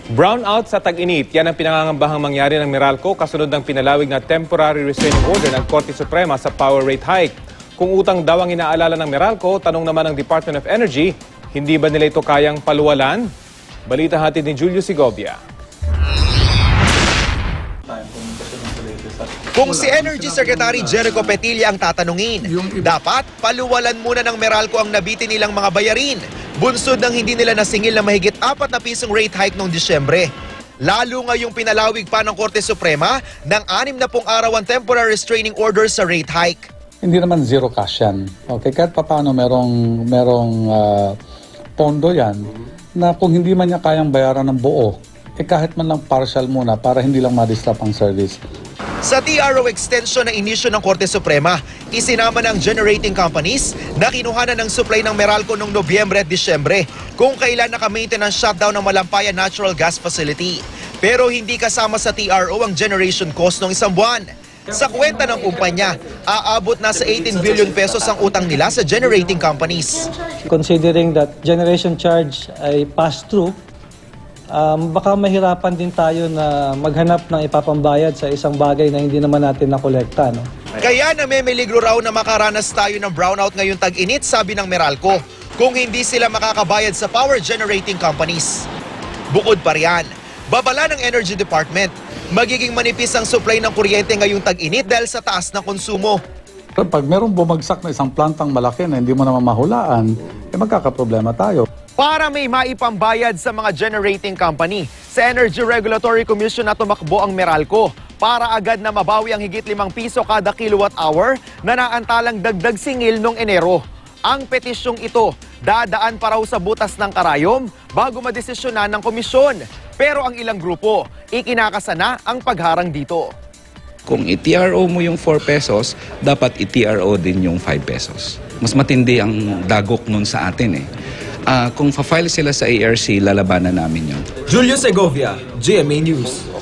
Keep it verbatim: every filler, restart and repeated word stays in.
Brownout sa tag-init, yan ang pinangangambahang mangyari ng Meralco kasunod ng pinalawig na temporary restraining order ng Korte Suprema sa power rate hike. Kung utang daw ang inaalala ng Meralco, tanong naman ng Department of Energy, hindi ba nila ito kayang paluwalan? Balita hatid ni Julio Segovia. Kung si Energy Secretary Jericho Petilla ang tatanungin, dapat paluwalan muna ng Meralco ang nabitin nilang mga bayarin. Bunsod ng hindi nila nasingil na mahigit apat na pisong rate hike noong Disyembre. Lalo ngayong pinalawig pa ng Korte Suprema ng anim na pong araw ang temporary restraining order sa rate hike. Hindi naman zero cash yan. Okay, kahit pa paano merong, merong uh, pondo yan na kung hindi man niya kayang bayaran ng buo, eh kahit man lang partial muna para hindi lang ma-disrupt ang service. Sa T R O extension na inisyo ng Korte Suprema, isinama ng generating companies na kinuhanan ng supply ng Meralco noong Nobyembre at Disyembre kung kailan naka-maintenance shutdown ng Malampaya Natural Gas Facility. Pero hindi kasama sa T R O ang generation cost ng isang buwan. Sa kwenta ng kumpanya, aabot na sa eighteen billion pesos ang utang nila sa generating companies. Considering that generation charge ay pass-through, Um, baka mahirapan din tayo na maghanap ng ipapambayad sa isang bagay na hindi naman natin nakolekta. No? Kaya namimiligro raw na makaranas tayo ng brownout ngayong tag-init, sabi ng Meralco, kung hindi sila makakabayad sa power generating companies. Bukod pa riyan, babala ng Energy Department, magiging manipis ang supply ng kuryente ngayong tag-init dahil sa taas ng konsumo. Pag merong bumagsak na isang plantang malaki na hindi mo naman mahulaan, eh magkakaproblema tayo. Para may maipambayad sa mga generating company, sa Energy Regulatory Commission na tumakbo ang Meralco para agad na mabawi ang higit limang piso kada kilowatt hour na naantalang dagdag singil noong Enero. Ang petisyong ito dadaan pa raw sa butas ng karayom bago madesisyonan ng komisyon. Pero ang ilang grupo, ikinakasana ang pagharang dito. Kung i-T R O mo yung four pesos, dapat i-T R O din yung five pesos. Mas matindi ang dagok nun sa atin eh. Uh, kung fa-file sila sa A R C, lalabanan namin yun. Julio Segovia, G M A News.